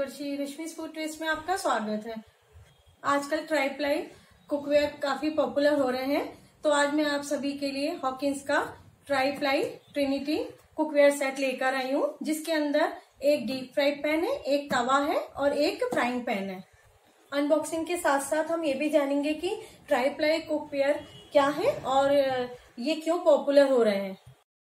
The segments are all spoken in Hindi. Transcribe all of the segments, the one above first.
प्रियदर्शी रश्मिस फूड ट्रेस में आपका स्वागत है। आजकल ट्राई प्लाई कुकवेयर काफी पॉपुलर हो रहे हैं, तो आज मैं आप सभी के लिए हॉकिंस का tri ply Trinity cookware set लेकर आई हूँ, जिसके अंदर एक डीप फ्राई पैन है, एक तवा है और एक फ्राइंग पैन है। अनबॉक्सिंग के साथ साथ हम ये भी जानेंगे कि ट्राई प्लाई कुकवेयर क्या है और ये क्यों पॉपुलर हो रहे हैं।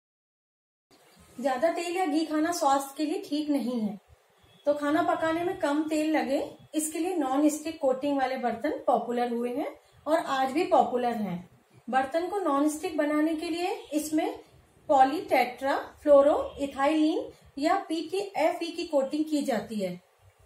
ज्यादा तेल या घी खाना स्वास्थ्य के लिए ठीक नहीं है, तो खाना पकाने में कम तेल लगे इसके लिए नॉन स्टिक कोटिंग वाले बर्तन पॉपुलर हुए हैं और आज भी पॉपुलर हैं। बर्तन को नॉन स्टिक बनाने के लिए इसमें पॉलीटेट्रा फ्लोरो इथाइलिन या PTFE की कोटिंग की जाती है।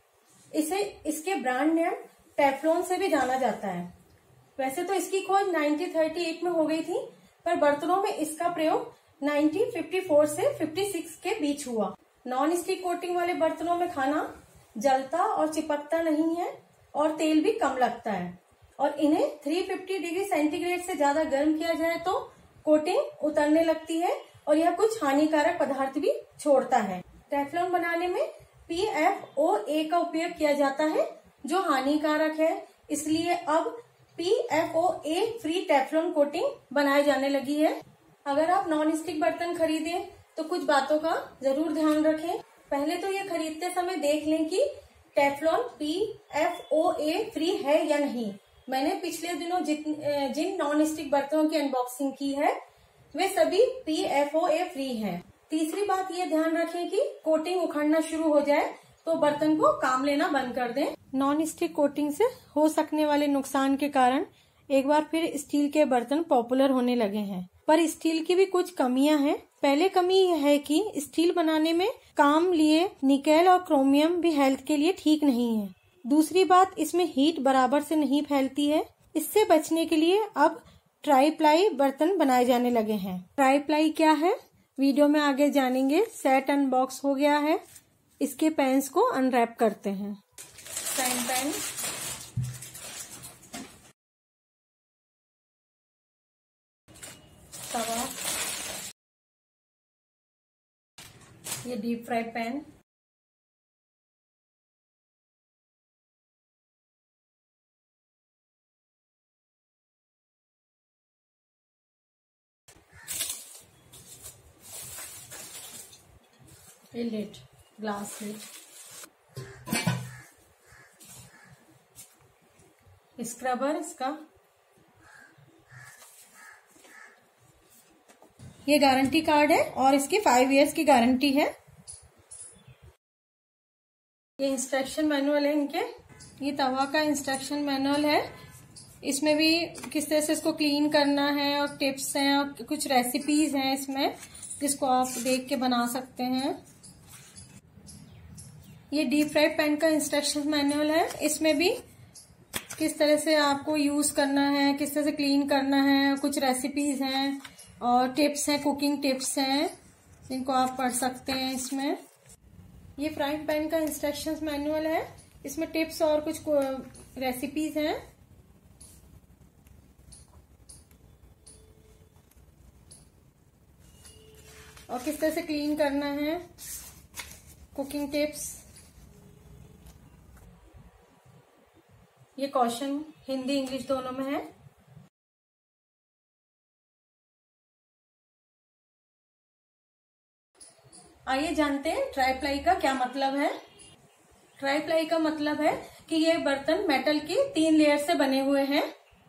इसके ब्रांड नेम टेफ्लॉन से भी जाना जाता है। वैसे तो इसकी खोज 1938 में हो गई थी, पर बर्तनों में इसका प्रयोग 1954 से 56 के बीच हुआ। नॉन स्टिक कोटिंग वाले बर्तनों में खाना जलता और चिपकता नहीं है और तेल भी कम लगता है, और इन्हें 350 डिग्री सेंटीग्रेड से ज्यादा गर्म किया जाए तो कोटिंग उतरने लगती है और यह कुछ हानिकारक पदार्थ भी छोड़ता है। टेफ्लॉन बनाने में PFOA का उपयोग किया जाता है, जो हानिकारक है, इसलिए अब PFOA फ्री टेफ्लॉन कोटिंग बनाई जाने लगी है। अगर आप नॉन स्टिक बर्तन खरीदें तो कुछ बातों का जरूर ध्यान रखें। पहले तो ये खरीदते समय देख लें कि टेफ्लॉन PFOA फ्री है या नहीं। मैंने पिछले दिनों जिन नॉन स्टिक बर्तनों की अनबॉक्सिंग की है वे सभी PFOA फ्री हैं। तीसरी बात ये ध्यान रखें कि कोटिंग उखड़ना शुरू हो जाए तो बर्तन को काम लेना बंद कर दें। नॉन स्टिक कोटिंग से हो सकने वाले नुकसान के कारण एक बार फिर स्टील के बर्तन पॉपुलर होने लगे हैं, पर स्टील की भी कुछ कमियां हैं। पहले कमी यह है कि स्टील बनाने में काम लिए निकेल और क्रोमियम भी हेल्थ के लिए ठीक नहीं है। दूसरी बात, इसमें हीट बराबर से नहीं फैलती है। इससे बचने के लिए अब ट्राई प्लाई बर्तन बनाए जाने लगे हैं। ट्राई प्लाई क्या है, वीडियो में आगे जानेंगे। सेट अनबॉक्स हो गया है, इसके पैन्स को अनरैप करते हैं। फ्राइंग पैन, तवा, ये डीप फ्राई पैन, ये लिड, ग्लास लिड, स्क्रबर इसका, ये गारंटी कार्ड है और इसकी 5 इयर्स की गारंटी है। ये इंस्ट्रक्शन मैनुअल है इनके। ये तवा का इंस्ट्रक्शन मैनुअल है, इसमें भी किस तरह से इसको क्लीन करना है और टिप्स हैं और कुछ रेसिपीज हैं इसमें, जिसको आप देख के बना सकते हैं। ये डीप फ्राई पैन का इंस्ट्रक्शन मैनुअल है, इसमें भी किस तरह से आपको यूज करना है, किस तरह से क्लीन करना है, कुछ रेसिपीज हैं और टिप्स हैं, कुकिंग टिप्स हैं, जिनको आप पढ़ सकते हैं इसमें। ये फ्राइंग पैन का इंस्ट्रक्शंस मैनुअल है, इसमें टिप्स और कुछ रेसिपीज हैं। और किस तरह से क्लीन करना है, कुकिंग टिप्स। ये क्वेश्चन हिंदी इंग्लिश दोनों में है। आइए जानते हैं ट्राई प्लाई का क्या मतलब है। ट्राई प्लाई का मतलब है कि ये बर्तन मेटल के 3 लेयर से बने हुए हैं।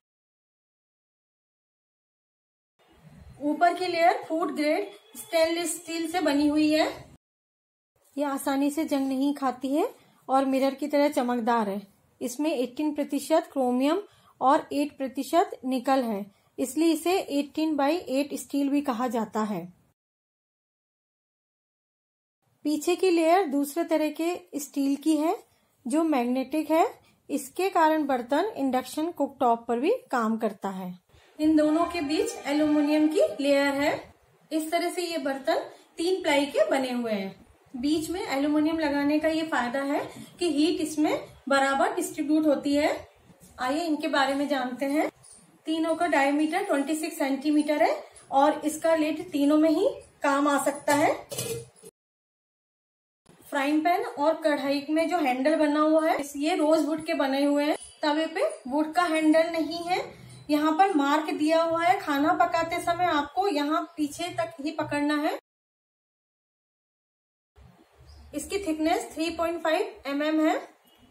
ऊपर की layer food grade stainless steel से बनी हुई है। ये आसानी से जंग नहीं खाती है और मिरर की तरह चमकदार है। इसमें 18% क्रोमियम और 8% निकल है, इसलिए इसे 18x8 स्टील भी कहा जाता है। पीछे की लेयर दूसरे तरह के स्टील की है जो मैग्नेटिक है। इसके कारण बर्तन इंडक्शन कुकटॉप पर भी काम करता है। इन दोनों के बीच एल्युमिनियम की लेयर है। इस तरह से ये बर्तन 3 प्लाई के बने हुए हैं। बीच में एल्युमिनियम लगाने का ये फायदा है कि हीट इसमें बराबर डिस्ट्रीब्यूट होती है। आइए इनके बारे में जानते हैं। तीनों का डायमीटर 26 सेंटीमीटर है और इसका लिड तीनों में ही काम आ सकता है। फ्राइंग पैन और कढ़ाई में जो हैंडल बना हुआ है ये रोज वुड के बने हुए हैं। तवे पे वुड का हैंडल नहीं है। यहाँ पर मार्क दिया हुआ है, खाना पकाते समय आपको यहाँ पीछे तक ही पकड़ना है। इसकी थिकनेस 3.5 mm है।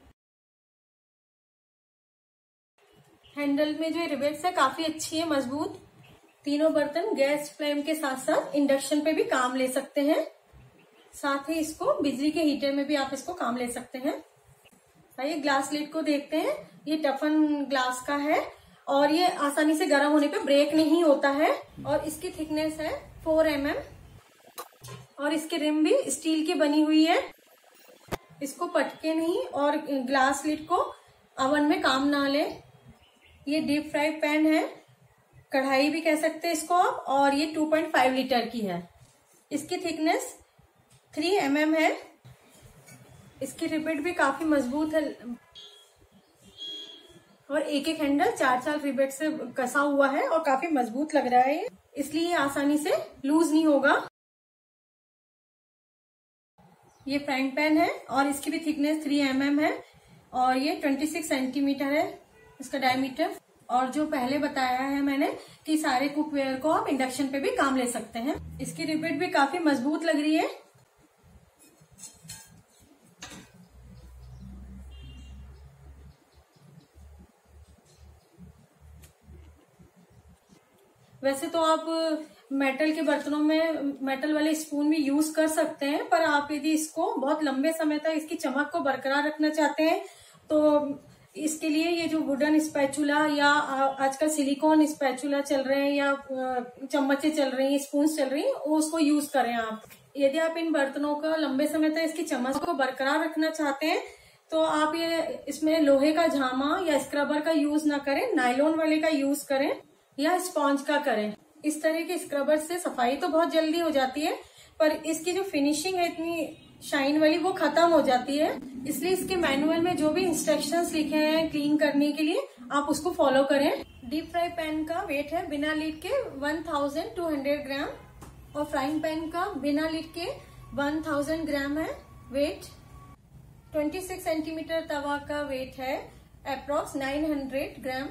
हैंडल में जो रिवेट्स है काफी अच्छी है, मजबूत। तीनों बर्तन गैस फ्लेम के साथ साथ इंडक्शन पे भी काम ले सकते हैं। साथ ही इसको बिजली के हीटर में भी आप इसको काम ले सकते हैं। आइए ग्लास लिड को देखते हैं। ये टफन ग्लास का है और ये आसानी से गर्म होने पे ब्रेक नहीं होता है। और इसकी थिकनेस है 4 mm और इसकी रिम भी स्टील की बनी हुई है। इसको पटके नहीं और ग्लास लिड को ओवन में काम ना ले। ये डीप फ्राई पैन है, कढ़ाई भी कह सकते हैं इसको आप, और ये 2.5 लीटर की है। इसकी थिकनेस 3 mm है। इसकी रिवेट भी काफी मजबूत है और एक एक हैंडल 4 रिवेट से कसा हुआ है और काफी मजबूत लग रहा है, इसलिए आसानी से लूज नहीं होगा। ये फ्राइंग पैन है और इसकी भी थिकनेस 3 mm है और ये 26 सेंटीमीटर है इसका डायमीटर। और जो पहले बताया है मैंने कि सारे कुकवेयर को आप इंडक्शन पे भी काम ले सकते हैं। इसकी रिवेट भी काफी मजबूत लग रही है। वैसे तो आप मेटल के बर्तनों में मेटल वाले स्पून भी यूज कर सकते हैं, पर आप यदि इसको बहुत लंबे समय तक इसकी चमक को बरकरार रखना चाहते हैं तो इसके लिए ये जो वुडन स्पैचुला या आजकल सिलिकॉन स्पैचुला चल रहे हैं या चम्मचें चल रही हैं, स्पून चल रही हैं, उसको यूज करें आप। यदि आप इन बर्तनों का लंबे समय तक इसकी चमक को बरकरार रखना चाहते हैं तो आप ये इसमें लोहे का झामा या स्क्रबर का यूज ना करें, नायलॉन वाले का यूज करें या स्पॉन्ज का करें। इस तरह के स्क्रबर से सफाई तो बहुत जल्दी हो जाती है, पर इसकी जो फिनिशिंग है इतनी शाइन वाली वो खत्म हो जाती है। इसलिए इसके मैनुअल में जो भी इंस्ट्रक्शंस लिखे हैं क्लीन करने के लिए आप उसको फॉलो करें। डीप फ्राई पैन का वेट है बिना लीड के 1200 ग्राम और फ्राइंग पैन का बिना लीड के 1000 ग्राम है वेट। 26 सेंटीमीटर तवा का वेट है approx 900 gram.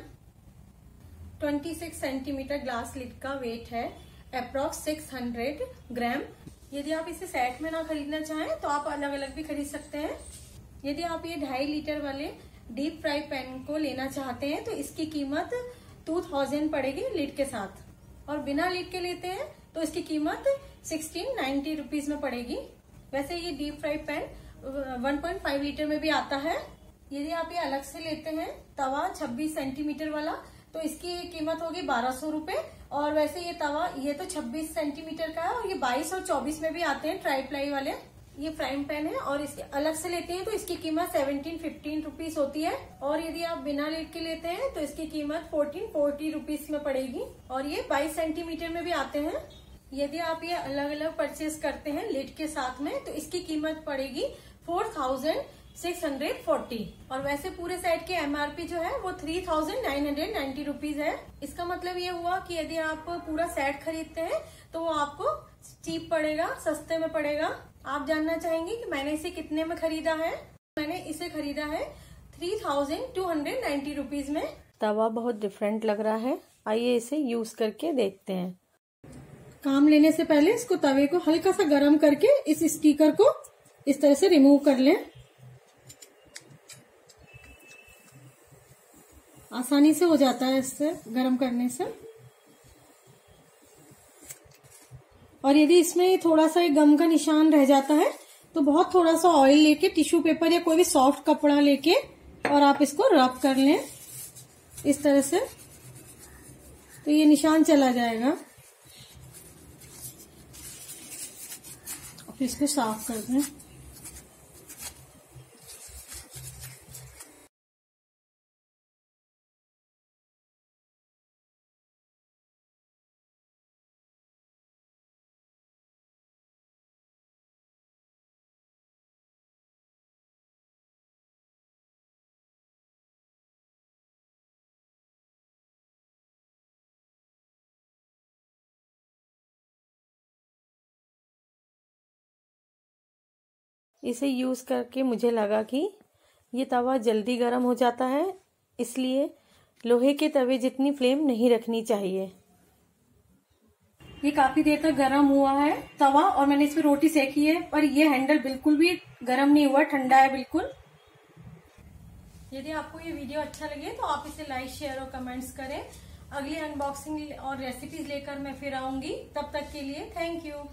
26 centimetre glass lid का वेट है अप्रोक्स 600 ग्राम। यदि आप इसे सेट में ना खरीदना चाहें तो आप अलग अलग भी खरीद सकते हैं। यदि आप ये 2.5 लीटर वाले डीप फ्राई पैन को लेना चाहते हैं तो इसकी कीमत 2000 पड़ेगी लीड के साथ, और बिना लीड के लेते हैं तो इसकी कीमत 1690 रुपीज में पड़ेगी। वैसे ये डीप फ्राई पैन 1.5 लीटर में भी आता है। यदि आप ये अलग से लेते हैं तवा 26 सेंटीमीटर वाला तो इसकी कीमत होगी 1200 रुपए। और वैसे ये तवा ये तो 26 सेंटीमीटर का है और ये 22 और 24 में भी आते हैं ट्राई प्लाई वाले। ये फ्राइंग पैन है और इसके अलग से लेते हैं तो इसकी कीमत 17-15 रुपीज होती है, और यदि आप बिना लीड के लेते हैं तो इसकी कीमत 1440 रुपीज में पड़ेगी। और ये 22 सेंटीमीटर में भी आते हैं। यदि आप ये अलग अलग परचेज करते हैं लीड के साथ में तो इसकी कीमत पड़ेगी 4640। और वैसे पूरे सेट के एमआरपी जो है वो 3990 रुपीज है। इसका मतलब ये हुआ कि यदि आप पूरा सेट खरीदते हैं तो वो आपको चीप पड़ेगा, सस्ते में पड़ेगा। आप जानना चाहेंगे कि मैंने इसे कितने में खरीदा है? मैंने इसे खरीदा है 3290 रुपीज में। तवा बहुत डिफरेंट लग रहा है, आइए इसे यूज करके देखते हैं। काम लेने से पहले इसको तवे को हल्का सा गर्म करके इस स्टिकर को इस तरह से रिमूव कर लें। आसानी से हो जाता है इससे गर्म करने से। और यदि इसमें थोड़ा सा गम का निशान रह जाता है तो बहुत थोड़ा सा ऑयल लेके टिश्यू पेपर या कोई भी सॉफ्ट कपड़ा लेके और आप इसको रब कर लें इस तरह से, तो ये निशान चला जाएगा। फिर इसको साफ कर दें। इसे यूज़ करके मुझे लगा कि ये तवा जल्दी गर्म हो जाता है, इसलिए लोहे के तवे जितनी फ्लेम नहीं रखनी चाहिए। ये काफी देर तक गर्म हुआ है तवा और मैंने इसमें रोटी सेकी है, पर ये हैंडल बिल्कुल भी गर्म नहीं हुआ, ठंडा है बिल्कुल। यदि आपको ये वीडियो अच्छा लगे तो आप इसे लाइक, शेयर और कमेंट्स करें। अगली अनबॉक्सिंग और रेसिपीज लेकर मैं फिर आऊंगी। तब तक के लिए थैंक यू।